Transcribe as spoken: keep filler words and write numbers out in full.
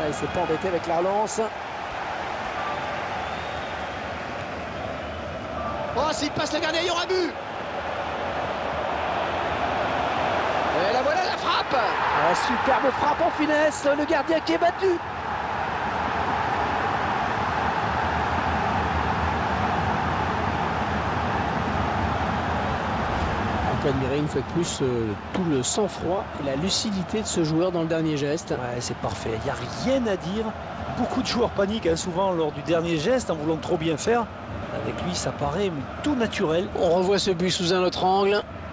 il s'est pas embêté avec la relance. Oh, s'il passe le gardien, il y aura but. Et la voilà, la frappe. Ah, superbe frappe en finesse, le gardien qui est battu. On peut admirer une fois de plus euh, tout le sang-froid et la lucidité de ce joueur dans le dernier geste. Ouais, c'est parfait, il n'y a rien à dire. Beaucoup de joueurs paniquent hein, souvent lors du dernier geste en voulant trop bien faire. Avec lui, ça paraît tout naturel. On revoit ce but sous un autre angle.